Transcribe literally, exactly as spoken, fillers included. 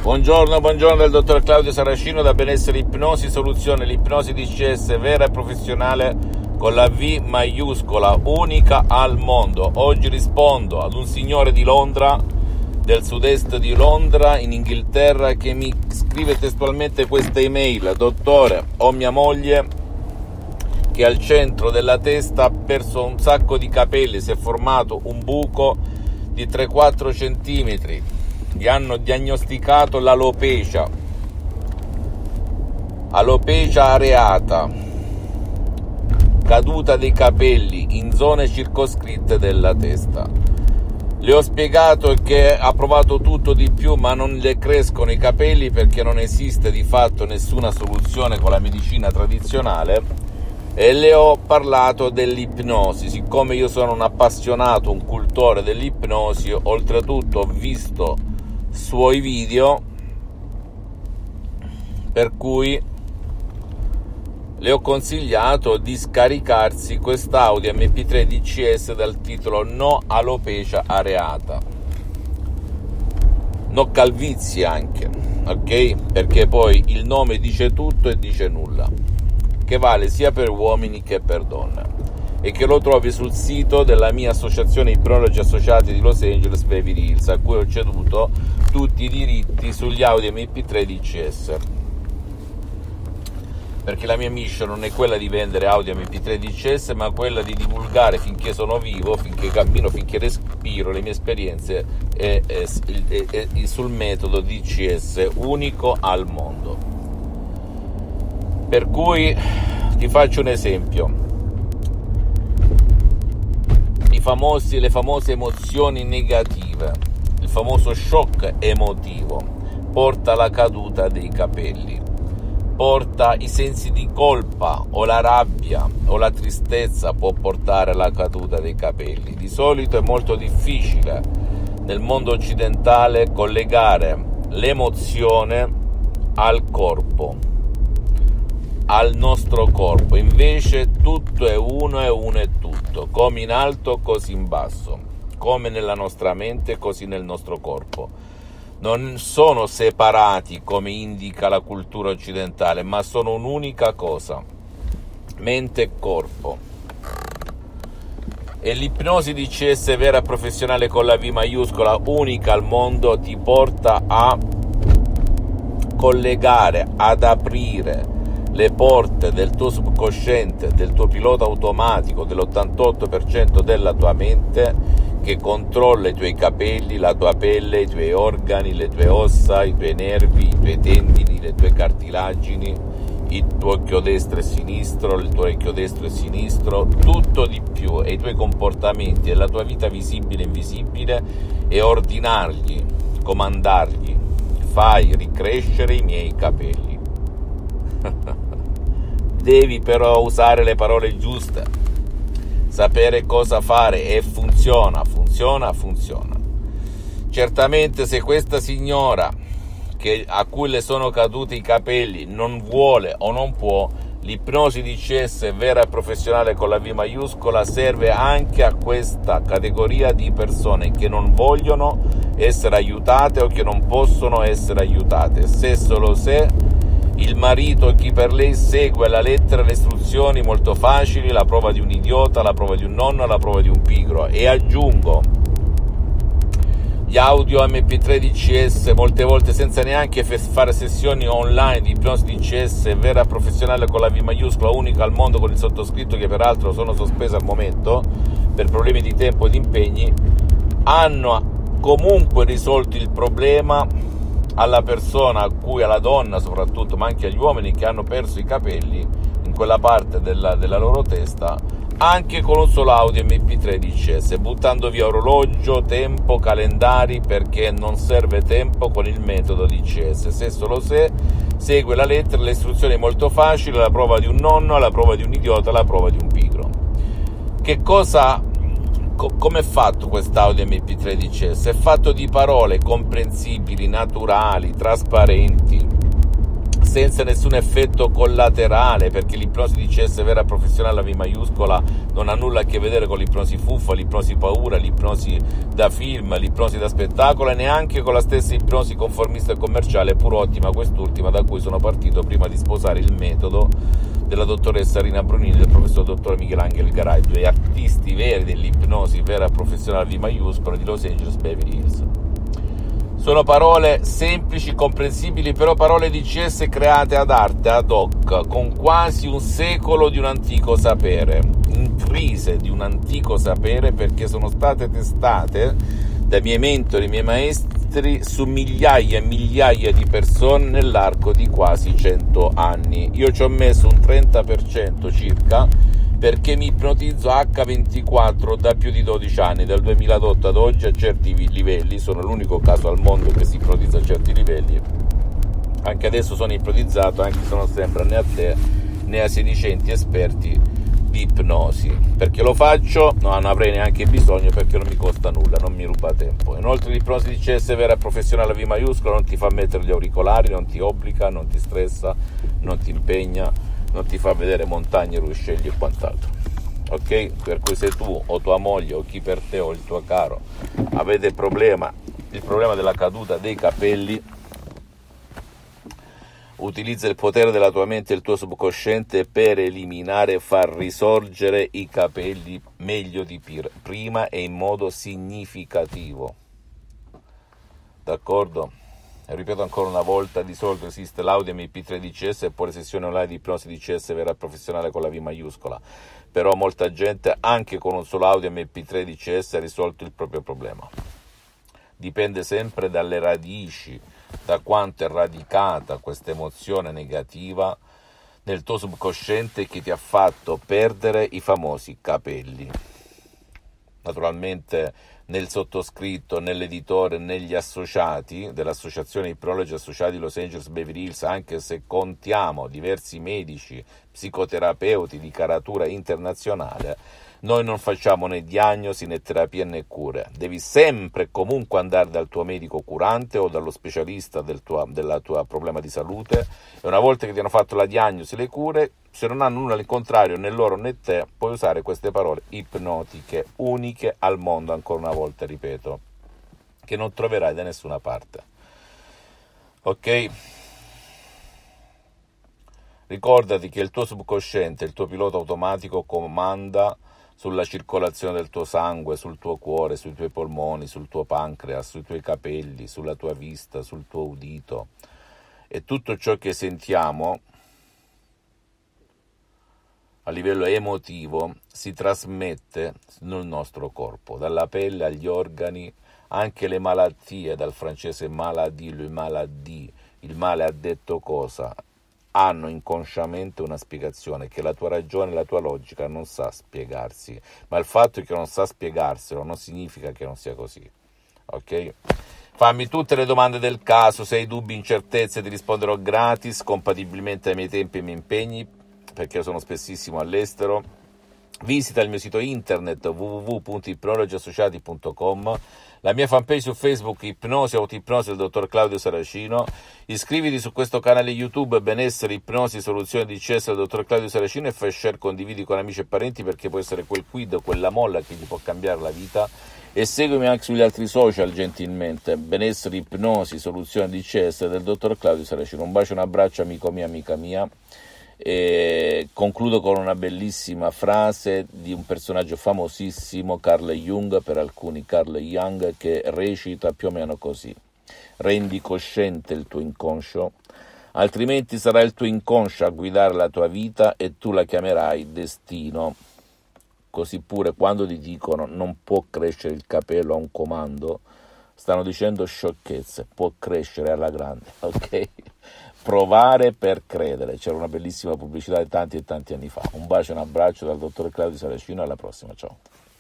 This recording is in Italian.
Buongiorno, buongiorno dal dottor Claudio Saracino da Benessere Ipnosi Soluzione, l'ipnosi D C S vera e professionale con la V maiuscola, unica al mondo. Oggi rispondo ad un signore di Londra, del sud-est di Londra, in Inghilterra, che mi scrive testualmente questa email: dottore, ho mia moglie che al centro della testa ha perso un sacco di capelli, si è formato un buco di tre quattro centimetri. Gli hanno diagnosticato l'alopecia, alopecia areata, caduta dei capelli in zone circoscritte della testa. Le ho spiegato che ha provato tutto di più, ma non le crescono i capelli perché non esiste di fatto nessuna soluzione con la medicina tradizionale, e le ho parlato dell'ipnosi. Siccome io sono un appassionato, un cultore dell'ipnosi, oltretutto ho visto suoi video, per cui le ho consigliato di scaricarsi quest'audio M P tre D C S dal titolo No alopecia areata, no calvizie anche, ok? Perché poi il nome dice tutto e dice nulla, che vale sia per uomini che per donne, e che lo trovi sul sito della mia associazione Ipnologi Associati di Los Angeles Beverly Hills, a cui ho ceduto tutti i diritti sugli audio M P tre D C S, perché la mia mission non è quella di vendere audio M P tre D C S, ma quella di divulgare finché sono vivo, finché cammino, finché respiro, le mie esperienze e, e, e, e, sul metodo D C S unico al mondo. Per cui ti faccio un esempio: I famosi, le famose emozioni negative, il famoso shock emotivo porta alla caduta dei capelli, porta i sensi di colpa o la rabbia o la tristezza, può portare alla caduta dei capelli. Di solito è molto difficile nel mondo occidentale collegare l'emozione al corpo, al nostro corpo. Invece tutto è uno e uno è tutto, come in alto così in basso, come nella nostra mente così nel nostro corpo. Non sono separati come indica la cultura occidentale, ma sono un'unica cosa, mente e corpo. E l'ipnosi D C S vera e professionale con la V maiuscola, unica al mondo, ti porta a collegare, ad aprire le porte del tuo subconsciente, del tuo pilota automatico, dell'ottantotto per cento della tua mente, che controlla i tuoi capelli, la tua pelle, i tuoi organi, le tue ossa, i tuoi nervi, i tuoi tendini, le tue cartilagini, il tuo occhio destro e sinistro, il tuo orecchio destro e sinistro, tutto di più, e i tuoi comportamenti e la tua vita visibile e invisibile, e ordinargli, comandargli: fai ricrescere i miei capelli. Devi però usare le parole giuste, sapere cosa fare, e funziona, funziona, funziona. Certamente se questa signora che, a cui le sono caduti i capelli non vuole o non può, l'ipnosi D C S vera e professionale con la V maiuscola serve anche a questa categoria di persone che non vogliono essere aiutate o che non possono essere aiutate, se solo se il marito e chi per lei segue alla lettera le istruzioni molto facili, la prova di un idiota, la prova di un nonno, la prova di un pigro. E aggiungo gli audio M P tre D C S, molte volte senza neanche fare sessioni online di ipnosi D C S vera e professionale con la V maiuscola, unica al mondo, con il sottoscritto, che peraltro sono sospesa al momento per problemi di tempo e di impegni, hanno comunque risolto il problema alla persona, a cui, alla donna soprattutto, ma anche agli uomini che hanno perso i capelli in quella parte della, della loro testa, anche con un solo audio M P tre D C S, buttando via orologio, tempo, calendari, perché non serve tempo con il metodo D C S, se solo se segue la lettera, le istruzioni molto facili, la prova di un nonno, la prova di un idiota, la prova di un pigro. Che cosa come è fatto quest'audio M P tre D C S? È fatto di parole comprensibili, naturali, trasparenti, senza nessun effetto collaterale, perché l'ipnosi D C S vera professionale, la V maiuscola, non ha nulla a che vedere con l'ipnosi fuffa, l'ipnosi paura, l'ipnosi da film, l'ipnosi da spettacolo, e neanche con la stessa ipnosi conformista e commerciale, pur ottima quest'ultima, da cui sono partito prima di sposare il metodo della dottoressa Rina Brunini e del professor dottor Michelangelo Garay, due artisti veri dell'ipnosi vera professionale V maiuscola di Los Angeles Beverly Hills. Sono parole semplici, comprensibili, però parole D C S create ad arte, ad hoc, con quasi un secolo di un antico sapere, in crisi di un antico sapere, perché sono state testate dai miei mentori, i miei maestri, su migliaia e migliaia di persone nell'arco di quasi cento anni. Io ci ho messo un trenta per cento circa, perché mi ipnotizzo acca ventiquattro da più di dodici anni, dal duemilaotto ad oggi, a certi livelli. Sono l'unico caso al mondo che si ipnotizza a certi livelli. Anche adesso sono ipnotizzato, anche se non sembra né a te né a sedicenti esperti di ipnosi, perché lo faccio, no, non avrei neanche bisogno, perché non mi costa nulla, non mi ruba tempo. Inoltre l'ipnosi D C S vera professionale V maiuscola non ti fa mettere gli auricolari, non ti obbliga, non ti stressa, non ti impegna, non ti fa vedere montagne, ruscelli e quant'altro, ok? Per cui se tu o tua moglie o chi per te o il tuo caro avete il problema, il problema della caduta dei capelli, utilizza il potere della tua mente e il tuo subconsciente per eliminare e far risorgere i capelli meglio di prima e in modo significativo, d'accordo? Ripeto ancora una volta, di solito esiste l'audio M P tre D C S e poi le sessioni online di ipnosi D C S vera professionale con la V maiuscola, però molta gente anche con un solo audio M P tre D C S ha risolto il proprio problema. Dipende sempre dalle radici, da quanto è radicata questa emozione negativa nel tuo subconsciente che ti ha fatto perdere i famosi capelli. Naturalmente nel sottoscritto, nell'editore, negli associati dell'associazione Ipnologi Associati Los Angeles Beverly Hills, anche se contiamo diversi medici, psicoterapeuti di caratura internazionale, noi non facciamo né diagnosi né terapie né cure. Devi sempre e comunque andare dal tuo medico curante o dallo specialista del tuo della tua problema di salute, e una volta che ti hanno fatto la diagnosi e le cure, se non hanno nulla al contrario né loro né te, puoi usare queste parole ipnotiche, uniche al mondo, ancora una volta ripeto, che non troverai da nessuna parte. Ok? Ricordati che il tuo subconsciente, il tuo pilota automatico, comanda sulla circolazione del tuo sangue, sul tuo cuore, sui tuoi polmoni, sul tuo pancreas, sui tuoi capelli, sulla tua vista, sul tuo udito, e tutto ciò che sentiamo a livello emotivo si trasmette nel nostro corpo, dalla pelle agli organi, anche le malattie, dal francese maladie, le maladie, il male ha detto cosa, hanno inconsciamente una spiegazione che la tua ragione e la tua logica non sa spiegarsi, ma il fatto che non sa spiegarselo non significa che non sia così, ok? Fammi tutte le domande del caso, se hai dubbi, incertezze, ti risponderò gratis, compatibilmente ai miei tempi e ai miei impegni, perché sono spessissimo all'estero. Visita il mio sito internet w w w punto ipnologi associati punto com, la mia fanpage su Facebook Ipnosi Autoipnosi del dottor Claudio Saracino, iscriviti su questo canale YouTube Benessere Ipnosi Soluzione D C S del dottor Claudio Saracino e fai share, condividi con amici e parenti, perché può essere quel quid, quella molla che ti può cambiare la vita. E seguimi anche sugli altri social gentilmente, Benessere Ipnosi Soluzione D C S del dottor Claudio Saracino. Un bacio e un abbraccio amico mio, amica mia. E concludo con una bellissima frase di un personaggio famosissimo, Carl Jung, per alcuni Carl Jung, che recita più o meno così: rendi cosciente il tuo inconscio, altrimenti sarà il tuo inconscio a guidare la tua vita e tu la chiamerai destino. Così pure quando ti dicono non può crescere il capello a un comando, stanno dicendo sciocchezze, può crescere alla grande, ok? Provare per credere, c'era una bellissima pubblicità di tanti e tanti anni fa. Un bacio e un abbraccio dal dottor Claudio Saracino, alla prossima, ciao.